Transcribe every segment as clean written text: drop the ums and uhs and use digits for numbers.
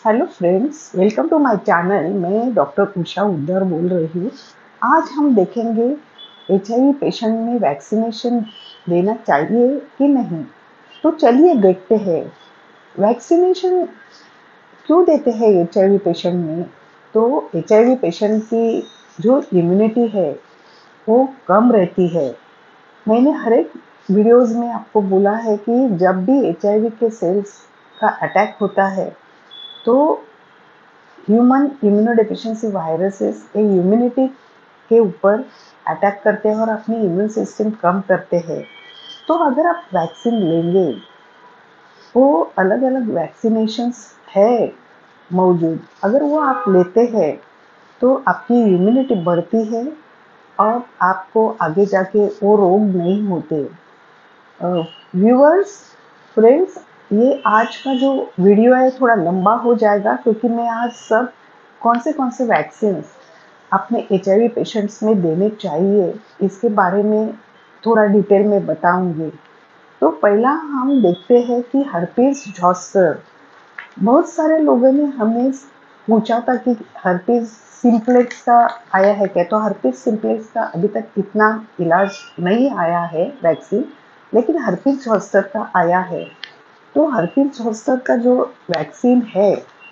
Hello friends, welcome to my channel. मैं doctor Usha Uddar बोल रही हूँ। आज हम देखेंगे एचआईवी पेशेंट में वैक्सीनेशन देना चाहिए कि नहीं। तो चलिए देखते हैं वैक्सीनेशन क्यों देते हैं एचआईवी पेशेंट में। तो एचआईवी पेशेंट की जो इम्यूनिटी है वो कम रहती है। मैंने हर एक वीडियोज़ में आपको बोला है कि जब भी एचआईवी के सेल्स का अटैक होता है तो ह्यूमन इम्यूनोडेफिशिएंसी वायरसेस ये इम्यूनिटी के ऊपर अटैक करते हैं और अपनी इम्यून सिस्टम कम करते हैं। तो अगर आप वैक्सीन लेंगे, वो अलग अलग वैक्सीनेशंस है मौजूद, अगर वो आप लेते हैं तो आपकी इम्यूनिटी बढ़ती है और आपको आगे जाके वो रोग नहीं होते। व्यूअर्स, फ्रेंड्स, ये आज का जो वीडियो है थोड़ा लंबा हो जाएगा क्योंकि मैं आज सब कौन से वैक्सीन अपने एचआईवी पेशेंट्स में देने चाहिए इसके बारे में थोड़ा डिटेल में बताऊंगी। तो पहला हम देखते हैं कि हर्पीज ज़ॉस्टर। बहुत सारे लोगों ने हमें पूछा था कि हर्पीज सिम्प्लेक्स का आया है क्या। तो हर्पीज सिम्प्लेक्स का अभी तक इतना इलाज नहीं आया है वैक्सीन, लेकिन हर्पीज ज़ॉस्टर का आया है। तो हर्पीज ज़ॉस्टर का जो वैक्सीन है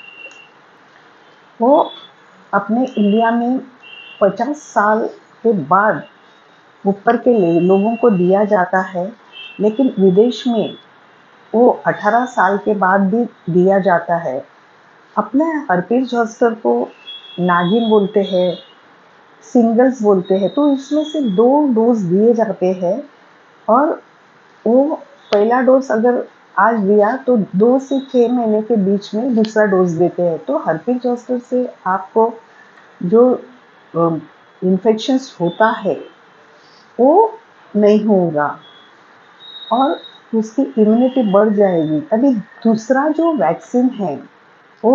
वो अपने इंडिया में 50 साल के बाद ऊपर के लोगों को दिया जाता है, लेकिन विदेश में वो 18 साल के बाद भी दिया जाता है। अपने हर्पीज ज़ॉस्टर को नागिन बोलते हैं, सिंगल्स बोलते हैं। तो इसमें से 2 डोज दिए जाते हैं और वो पहला डोज अगर आज दिया तो 2 से 6 महीने के बीच में दूसरा डोज देते हैं। तो हर्पीज ज़ॉस्टर से आपको जो इन्फेक्शंस होता है वो नहीं होगा और उसकी इम्यूनिटी बढ़ जाएगी। अभी दूसरा जो वैक्सीन है वो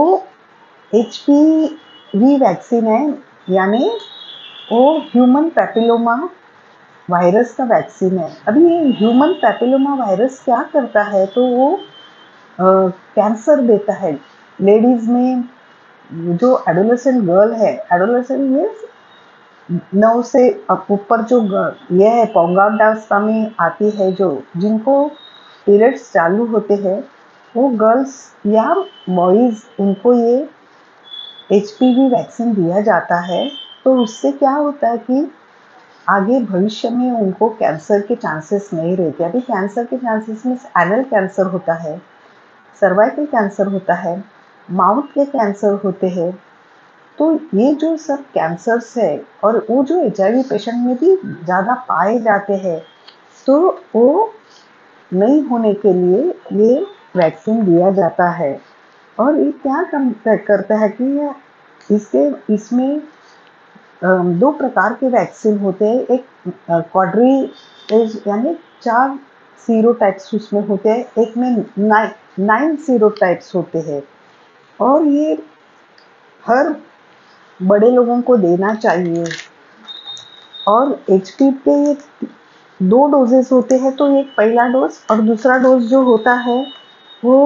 एचपीवी वैक्सीन है, यानी वो ह्यूमन पैपिलोमा वायरस का वैक्सीन है। अभी ये ह्यूमन पैपिलोमा वायरस क्या करता है, तो वो कैंसर देता है लेडीज में। जो एडोलेसेंट गर्ल है, एडोलेसेंट मीन्स 9 से ऊपर जो ये है पौगंडावस्था में आती है, जो जिनको पीरियड्स चालू होते हैं, वो गर्ल्स या बॉयज़, उनको ये एचपीवी वैक्सीन दिया जाता है। तो उससे क्या होता है कि आगे भविष्य में उनको कैंसर के चांसेस नहीं रहते। अभी कैंसर के चांसेस में एनल कैंसर होता है, सर्वाइकल कैंसर होता है, माउथ के कैंसर होते हैं। तो ये जो सब कैंसर्स है और वो जो एचआईवी पेशेंट में भी ज़्यादा पाए जाते हैं, तो वो नहीं होने के लिए ये वैक्सीन दिया जाता है। और ये क्या काम करता है कि इसमें 2 प्रकार के वैक्सीन होते हैं। एक क्वाड्री यानी 4 सीरोटाइप्स उसमें होते हैं, एक में 9 सीरोटाइप्स होते हैं। और ये हर बड़े लोगों को देना चाहिए। और एचपी पे ये 2 डोजेस होते हैं, तो एक पहला डोज और दूसरा डोज जो होता है वो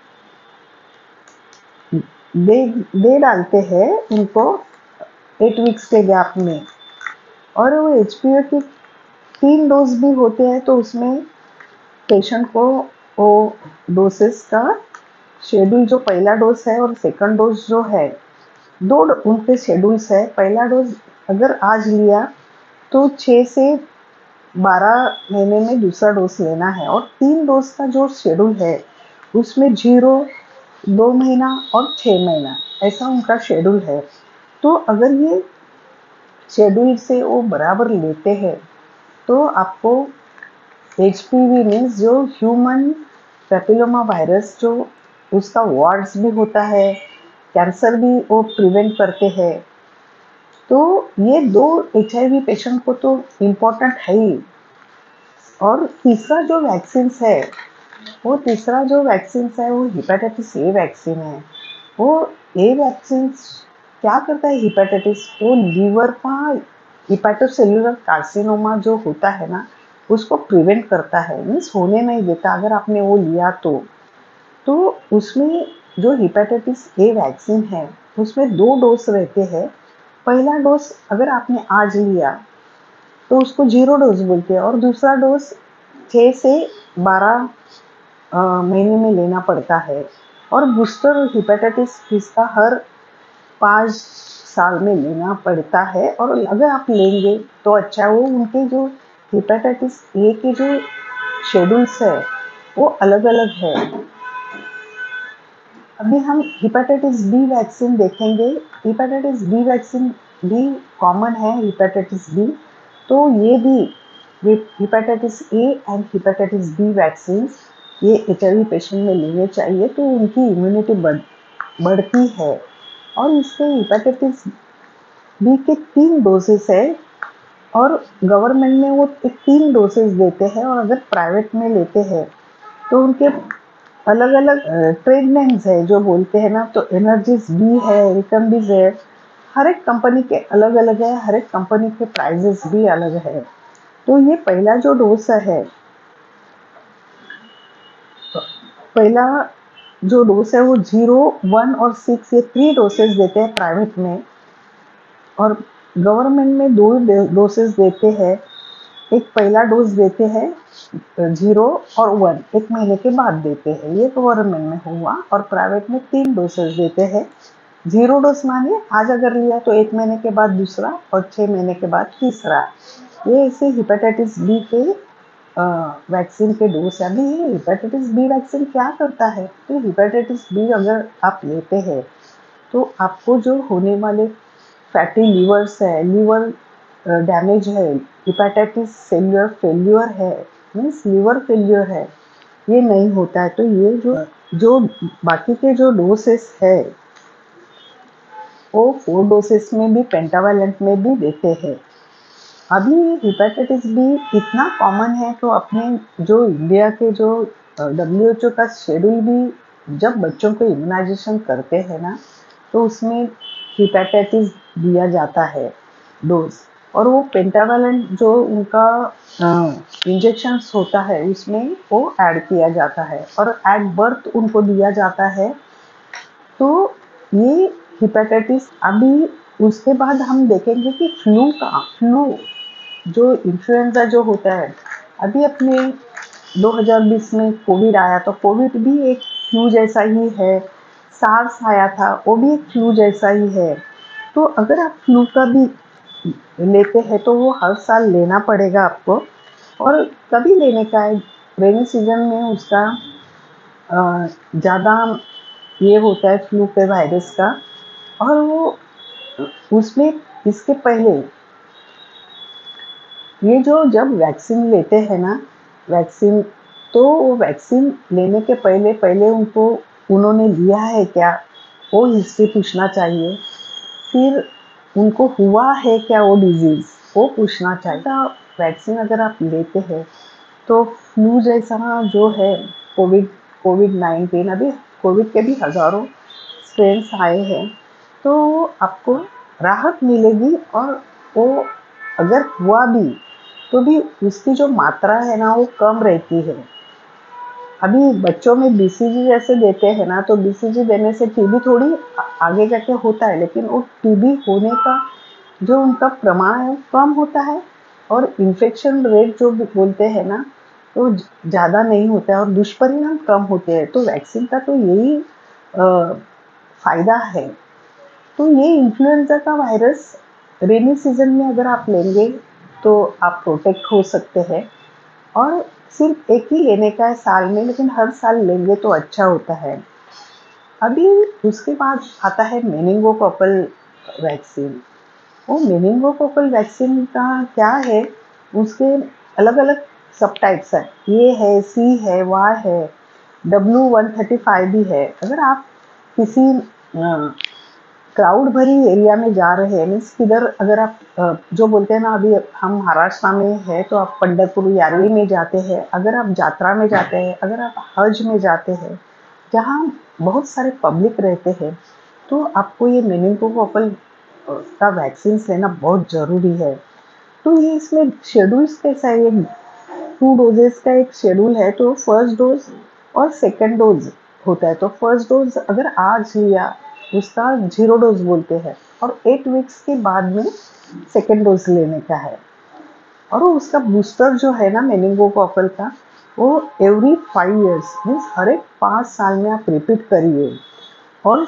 दे दे डालते हैं उनको 8 वीक्स के गैप में। और वो एचपीवी के 3 डोज भी होते हैं, तो उसमें पेशेंट को वो डोसेस का शेड्यूल, जो पहला डोज है और सेकंड डोज जो है, 2 उनके शेड्यूल्स है। पहला डोज अगर आज लिया तो 6 से 12 महीने में दूसरा डोज लेना है। और 3 डोज का जो शेड्यूल है उसमें 0, 2 महीना और 6 महीना, ऐसा उनका शेड्यूल है। तो अगर ये शेड्यूल से वो बराबर लेते हैं तो आपको एचपीवी मीन्स जो ह्यूमन पैपिलोमा वायरस, जो उसका वार्ड्स भी होता है, कैंसर भी वो प्रिवेंट करते हैं। तो ये 2 एचआईवी पेशेंट को तो इम्पोर्टेंट है ही। और तीसरा जो वैक्सीन है वो हेपेटाइटिस ए वैक्सीन है। वो ए वैक्सीन क्या करता है, हेपेटाइटिस, वो लीवर का हिपेटोसेल्युलर कार्सिनोमा जो होता है ना, उसको प्रिवेंट करता है, मीन्स होने नहीं देता अगर आपने वो लिया तो। उसमें जो हेपेटाइटिस ए वैक्सीन है उसमें 2 डोज रहते हैं। पहला डोज अगर आपने आज लिया तो उसको 0 डोज बोलते हैं, और दूसरा डोज 6 से 12 महीने में लेना पड़ता है। और बूस्टर हेपेटाइटिस इसका हर 5 साल में लेना पड़ता है, और अगर आप लेंगे तो अच्छा है। वो उनके जो हेपेटाइटिस ए के जो शेड्यूल्स है वो अलग अलग है। अभी हम हेपेटाइटिस बी वैक्सीन देखेंगे। हेपेटाइटिस बी वैक्सीन भी कॉमन है, हेपेटाइटिस बी। तो ये भी hepatitis A and hepatitis B vaccine ये एचआईवी पेशेंट में लेने चाहिए, तो उनकी इम्यूनिटी बढ़ती है। और इसके हेपेटाइटिस बी के 3 डोजेस है, और गवर्नमेंट में वो 3 डोजेस देते हैं, और अगर प्राइवेट में लेते हैं तो उनके अलग अलग ट्रेड नेम्स है जो बोलते हैं ना। तो एनर्जीज बी है, रिकम्बिज है, हर एक कंपनी के अलग अलग है, हर एक कंपनी के प्राइजेस भी अलग है। तो ये पहला जो डोज है, पहला जो डोज है वो 0, 1 और 6 ये 3 डोसेस देते हैं प्राइवेट में, और गवर्नमेंट में 2 डोसेस देते हैं। एक पहला डोज देते हैं 0 और 1 1 महीने के बाद देते हैं, ये गवर्नमेंट में हुआ। और प्राइवेट में 3 डोसेस देते हैं। 0 डोज माने आज अगर लिया तो 1 महीने के बाद दूसरा, और 6 महीने के बाद तीसरा। ये ऐसे हेपेटाइटिस बी के वैक्सीन के डोज है। अभी ये हेपेटाइटिस बी वैक्सीन क्या करता है, तो हेपेटाइटिस बी अगर आप लेते हैं तो आपको जो होने वाले फैटी लीवर्स है, लीवर डैमेज है, हेपेटाइटिस सेल्युलर फेल्यूर है, मीन्स लीवर फेल्यूर है, ये नहीं होता है। तो ये जो बाकी के जो डोसेस है वो 4 डोसेस में भी पेंटावालेंट में भी देते हैं। अभी हेपेटाइटिस बी इतना कॉमन है, तो अपने जो इंडिया के जो WHO का शेड्यूल भी जब बच्चों को इम्यूनाइजेशन करते हैं ना, तो उसमें हेपेटाइटिस दिया जाता है डोज। और वो पेंटावालेंट जो उनका इंजेक्शंस होता है उसमें वो ऐड किया जाता है, और एट बर्थ उनको दिया जाता है। तो ये हेपेटाइटिस अभी उसके बाद हम देखेंगे कि फ्लू जो इन्फ्लुएंजा जो होता है। अभी अपने 2020 में कोविड आया, तो कोविड भी एक फ्लू जैसा ही है। सार्स आया था, वो भी एक फ्लू जैसा ही है। तो अगर आप फ्लू का भी लेते हैं तो वो हर साल लेना पड़ेगा आपको, और कभी लेने का है, रेनी सीजन में उसका ज़्यादा ये होता है फ्लू के वायरस का। और वो उसमें इसके पहले ये जो जब वैक्सीन लेते हैं ना, वैक्सीन, तो वो वैक्सीन लेने के पहले पहले उनको उन्होंने लिया है क्या वो हिस्ट्री पूछना चाहिए। फिर उनको हुआ है क्या वो डिजीज़ वो पूछना चाहिए। तो वैक्सीन अगर आप लेते हैं तो फ्लू जैसा जो है कोविड 19, अभी कोविड के भी हज़ारों स्ट्रेन्स आए हैं, तो आपको राहत मिलेगी। और वो अगर हुआ भी तो भी उसकी जो मात्रा है ना वो कम रहती है। अभी बच्चों में बीसीजी जैसे देते हैं ना, तो बीसीजी देने से टीबी थोड़ी आगे जाके होता है, लेकिन वो टीबी होने का जो उनका प्रमाण है वो कम होता है, और इन्फेक्शन रेट जो बोलते हैं ना तो ज़्यादा नहीं होता है, और दुष्परिणाम कम होते हैं। तो वैक्सीन का तो यही फ़ायदा है। तो ये इन्फ्लुएंजा का वायरस रेनी सीजन में अगर आप लेंगे तो आप प्रोटेक्ट हो सकते हैं, और सिर्फ एक ही लेने का है साल में, लेकिन हर साल लेंगे तो अच्छा होता है। अभी उसके बाद आता है मेनिंगोकोकल वैक्सीन। वो मेनिंगोकोकल वैक्सीन का क्या है, उसके अलग अलग सब टाइप्स है, ए है, सी है, वाई है, W135 भी है। अगर आप किसी क्राउड भरी एरिया में जा रहे हैं, मीन्स किधर अगर आप जो बोलते हैं ना, अभी हम महाराष्ट्र में है तो आप पंढरपुर यारी में जाते हैं, अगर आप यात्रा में जाते हैं, अगर आप हज में जाते हैं, जहाँ बहुत सारे पब्लिक रहते हैं, तो आपको ये मेनिंगोकोकल का वैक्सीन लेना बहुत ज़रूरी है। तो ये इसमें शेड्यूल्स कैसा है, 2 डोजेस का एक शेड्यूल है। तो फर्स्ट डोज और सेकंड डोज होता है, तो फर्स्ट डोज अगर आज लिया उसका 0 डोज बोलते हैं, और 8 वीक्स के बाद में सेकेंड डोज लेने का है। और वो उसका बूस्टर जो है ना मेनिंगोकोकल का, वो एवरी 5 ईयर्स मीन्स हर एक 5 साल में आप रिपीट करिए। और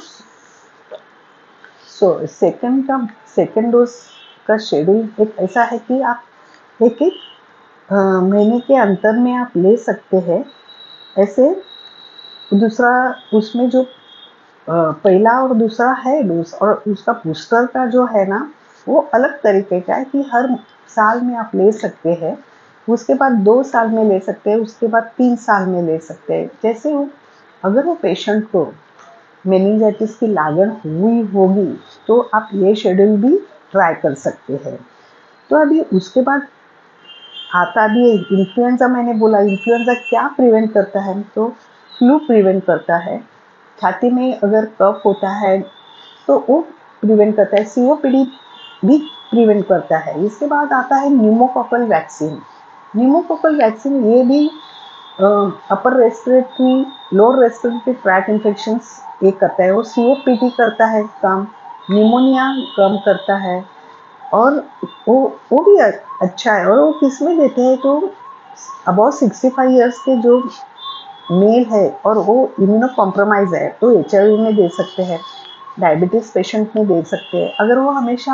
सेकेंड डोज का शेड्यूल एक ऐसा है कि आप एक एक महीने के अंतर में आप ले सकते हैं। ऐसे दूसरा उसमें जो पहला और दूसरा है डोज, और उसका बूस्टर का जो है ना वो अलग तरीके का है कि हर साल में आप ले सकते हैं, उसके बाद 2 साल में ले सकते हैं, उसके बाद 3 साल में ले सकते हैं। जैसे वो अगर वो पेशेंट को मेनिंजाइटिस की लागण हुई होगी तो आप ये शेड्यूल भी ट्राई कर सकते हैं। तो अभी उसके बाद आता भी है इन्फ्लुएंजा। मैंने बोला इन्फ्लुएंजा क्या प्रिवेंट करता है, तो फ्लू प्रिवेंट करता है। छाती में अगर कफ होता है तो वो प्रिवेंट करता है। सीओपीडी भी प्रिवेंट करता है। इसके बाद आता है न्यूमोकोकल वैक्सीन। न्यूमोकोकल वैक्सीन ये भी upper respiratory lower respiratory tract infections ये करता है। वो सीओपीडी करता है काम, निमोनिया कम करता है, और वो भी अच्छा है। और वो किस में देते हैं, तो अबाउट 65 ईयर्स के जो मेल है और वो इम्यूनो कॉम्प्रोमाइज है तो HIV में दे सकते हैं, डायबिटीज पेशेंट में दे सकते हैं। अगर वो हमेशा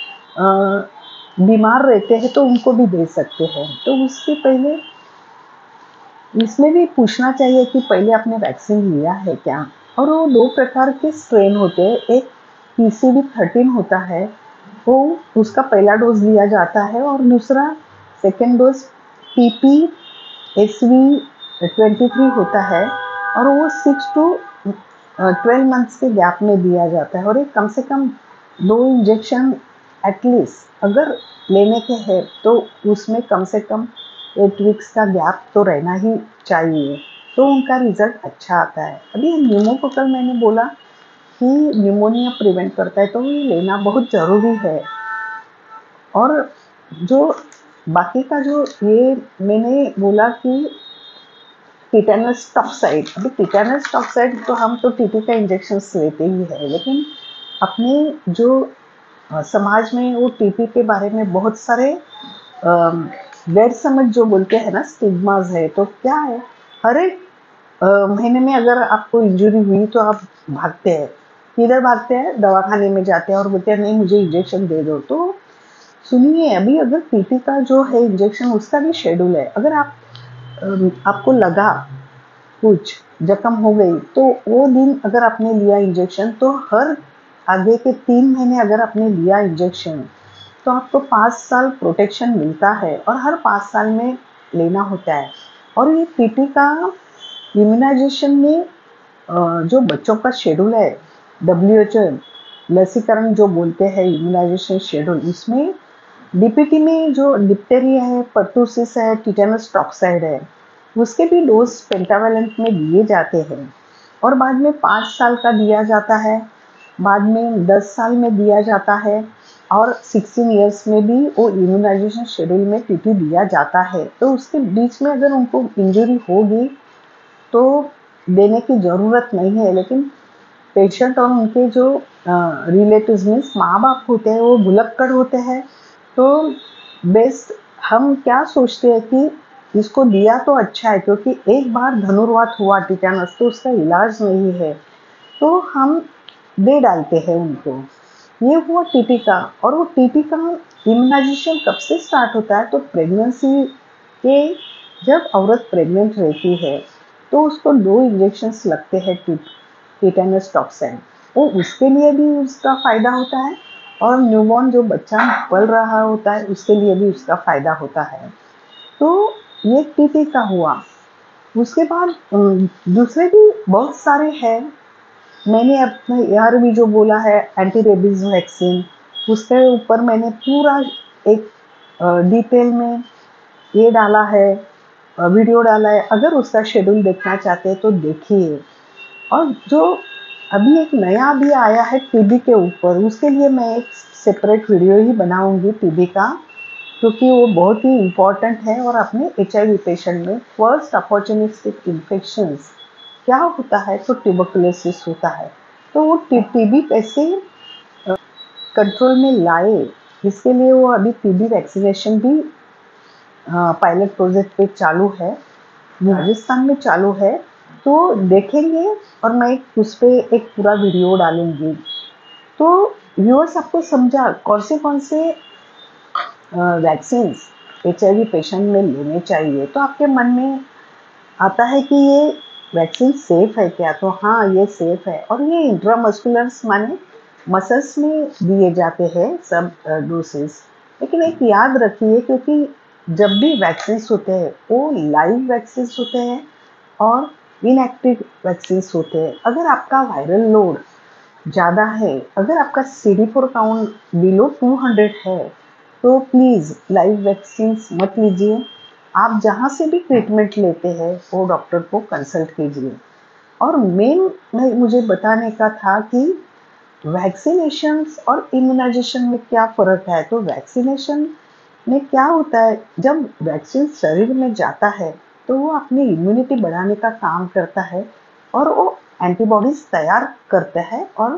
बीमार रहते हैं तो उनको भी दे सकते हैं। तो उसके पहले इसमें भी पूछना चाहिए कि पहले आपने वैक्सीन लिया है क्या। और वो 2 प्रकार के स्ट्रेन होते हैं, एक PCV13 होता है, वो उसका पहला डोज लिया जाता है, और दूसरा सेकेंड डोज PPSV23 होता है, और वो 6 to 12 मंथ्स के गैप में दिया जाता है। और एक कम से कम 2 इंजेक्शन एटलीस्ट अगर लेने के हैं तो उसमें कम से कम 8 वीक्स का गैप तो रहना ही चाहिए, तो उनका रिजल्ट अच्छा आता है। अभी न्यूमोकोकल मैंने बोला कि न्यूमोनिया प्रिवेंट करता है, तो ये लेना बहुत ज़रूरी है। और जो बाकी का जो ये मैंने बोला कि टिटेनस टॉक्साइड, अभी टिटेनस टॉक्साइड तो हम तो टीटी का इंजेक्शन लेते ही है, लेकिन अपने जो समाज में वो टीटी के बारे में बहुत सारे गैर समझ जो बोलते हैं ना, स्टिग्मास है। तो क्या है, हर एक महीने में अगर आपको इंजरी हुई तो आप भागते हैं, किधर भागते हैं, दवाखाने में जाते हैं और बोलते हैं नहीं मुझे इंजेक्शन दे दो। तो सुनिए, अभी अगर टीटी का जो है इंजेक्शन उसका भी शेड्यूल है। अगर आपको लगा कुछ जख्म हो गई तो वो दिन अगर आपने लिया इंजेक्शन, तो हर आगे के 3 महीने अगर आपने लिया इंजेक्शन तो आपको 5 साल प्रोटेक्शन मिलता है, और हर 5 साल में लेना होता है। और ये टीटी का इम्यूनाइजेशन में जो बच्चों का शेड्यूल है, WHO लसीकरण जो बोलते हैं इम्यूनाइजेशन शेड्यूल, इसमें डीपीटी में जो डिप्टेरिया है, पर्टूसिस है, टिटेनस टॉक्साइड है, उसके भी डोज पेंटावेलेंट में दिए जाते हैं। और बाद में 5 साल का दिया जाता है, बाद में 10 साल में दिया जाता है, और 16 ईयर्स में भी वो इम्यूनाइजेशन शेड्यूल में टीटी दिया जाता है। तो उसके बीच में अगर उनको इंजरी होगी तो देने की ज़रूरत नहीं है। लेकिन पेशेंट और उनके जो रिलेटिव्स मीन्स माँ बाप होते हैं वो भुलक्कड़ होते हैं। तो बेस्ट हम क्या सोचते हैं कि इसको दिया तो अच्छा है, क्योंकि एक बार धनुर्वात हुआ टिटेनस तो उसका इलाज नहीं है, तो हम दे डालते हैं उनको। ये हुआ टीटी का। और वो टीटी का इम्यूनाइजेशन कब से स्टार्ट होता है, तो प्रेगनेंसी के जब औरत प्रेग्नेंट रहती है तो उसको 2 इंजेक्शंस लगते हैं टिटेनस टॉक्साइड। वो उसके लिए भी उसका फ़ायदा होता है, और न्यूबॉर्न जो बच्चा पल रहा होता है उसके लिए भी उसका फ़ायदा होता है। तो ये टीटी का हुआ। उसके बाद दूसरे भी बहुत सारे हैं। मैंने अपने यार भी जो बोला है एंटी रेबीज वैक्सीन, उसके ऊपर मैंने पूरा एक डिटेल में ये डाला है, वीडियो डाला है। अगर उसका शेड्यूल देखना चाहते हैं तो देखिए। और जो अभी एक नया भी आया है टीबी के ऊपर, उसके लिए मैं एक सेपरेट वीडियो ही बनाऊंगी टीबी का, क्योंकि वो बहुत ही इम्पॉर्टेंट है। और अपने HIV पेशेंट में फर्स्ट अपॉर्चुनिस्टिक इन्फेक्शंस क्या होता है, तो ट्यूबरकुलोसिस होता है। तो वो टीबी कैसे कंट्रोल में लाए, इसके लिए वो अभी टीबी वैक्सीनेशन भी पायलट प्रोजेक्ट पे चालू है, राजस्थान में चालू है। तो देखेंगे और मैं उस पर एक पूरा वीडियो डालूंगी। तो व्यूअर्स आपको समझा कौन से वैक्सीन HIV पेशेंट में लेने चाहिए। तो आपके मन में आता है कि ये वैक्सीन सेफ है क्या, तो हाँ ये सेफ है, और ये इंट्रामस्कुलर्स माने मसल्स में दिए जाते हैं सब डोसेस। लेकिन एक याद रखिए, क्योंकि जब भी वैक्सीन होते हैं वो लाइव वैक्सीन होते हैं और इनएक्टिव वैक्सीन होते हैं। अगर आपका वायरल लोड ज़्यादा है, अगर आपका CD4 काउंट बिलो 200 है, तो प्लीज़ लाइव वैक्सीन मत लीजिए। आप जहाँ से भी ट्रीटमेंट लेते हैं वो डॉक्टर को कंसल्ट कीजिए। और मेन मुझे बताने का था कि वैक्सीनेशंस और इम्यूनाइजेशन में क्या फ़र्क है। तो वैक्सीनेशन में क्या होता है, जब वैक्सीन शरीर में जाता है तो वो अपनी इम्यूनिटी बढ़ाने का काम करता है और वो एंटीबॉडीज तैयार करता है। और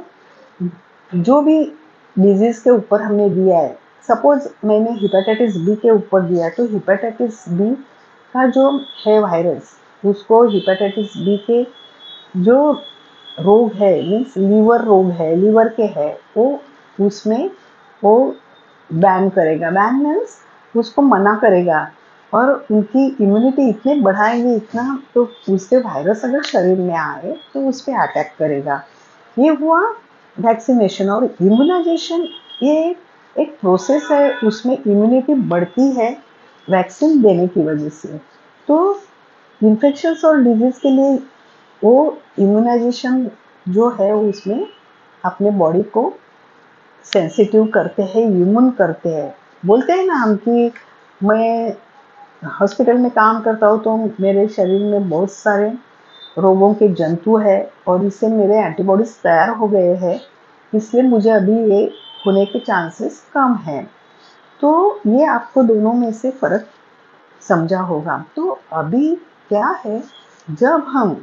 जो भी डिजीज के ऊपर हमने दिया है, सपोज मैंने हिपेटाइटिस बी के ऊपर दिया है, तो हिपेटाइटिस बी का जो है वायरस, उसको हिपेटाइटिस बी के जो रोग है, मीन्स लीवर रोग है, लीवर के है, वो उसमें वो बैन करेगा। बैन मीन्स उसको मना करेगा और उनकी इम्यूनिटी इतने बढ़ाएंगे इतना, तो उसके वायरस अगर शरीर में आए तो उस पर अटैक करेगा। ये हुआ वैक्सीनेशन। और इम्यूनाइजेशन ये एक प्रोसेस है, उसमें इम्यूनिटी बढ़ती है वैक्सीन देने की वजह से। तो इन्फेक्शंस और डिजीज के लिए वो इम्यूनाइजेशन जो है उसमें अपने बॉडी को सेंसिटिव करते हैं, इम्यून करते हैं। बोलते हैं ना हम कि मैं हॉस्पिटल में काम करता हूँ तो मेरे शरीर में बहुत सारे रोगों के जंतु है और इससे मेरे एंटीबॉडीज तैयार हो गए हैं, इसलिए मुझे अभी ये होने के चांसेस कम हैं। तो ये आपको दोनों में से फ़र्क समझा होगा। तो अभी क्या है, जब हम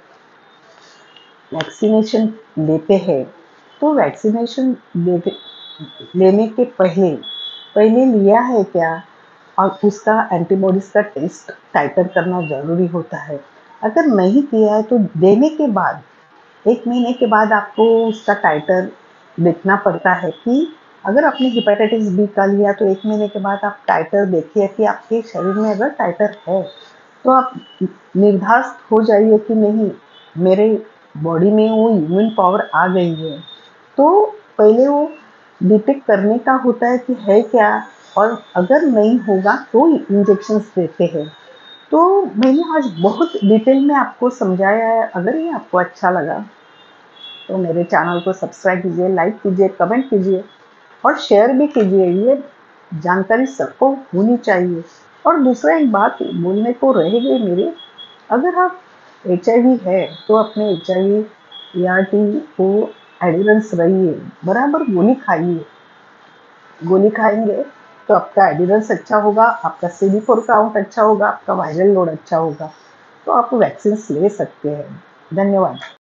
वैक्सीनेशन लेते हैं तो वैक्सीनेशन लेने के पहले पहले लिया है क्या, और उसका एंटीबॉडीज का टेस्ट टाइटर करना ज़रूरी होता है। अगर नहीं किया है तो देने के बाद 1 महीने के बाद आपको उसका टाइटर देखना पड़ता है कि अगर आपने हिपेटाइटिस बी का लिया तो 1 महीने के बाद आप टाइटर देखिए कि आपके शरीर में अगर टाइटर है तो आप निर्धास्त हो जाइए कि नहीं, मेरे बॉडी में वो इम्यून पावर आ गई है। तो पहले वो डिटेक्ट करने का होता है कि है क्या, और अगर नहीं होगा तो इंजेक्शंस देते हैं। तो मैंने आज बहुत डिटेल में आपको समझाया है। अगर ये आपको अच्छा लगा तो मेरे चैनल को सब्सक्राइब कीजिए, लाइक कीजिए, कमेंट कीजिए और शेयर भी कीजिए। ये जानकारी सबको होनी चाहिए। और दूसरा एक बात बोलने को रह गई मेरे, अगर आप HIV है तो अपने HIV ART को एडिरेंस रहिए, बराबर गोली खाइए। गोली खाएंगे तो आपका एडिरेंस अच्छा होगा, आपका CD4 काउंट अच्छा होगा, आपका वायरल लोड अच्छा होगा, तो आप वैक्सीन ले सकते हैं। धन्यवाद।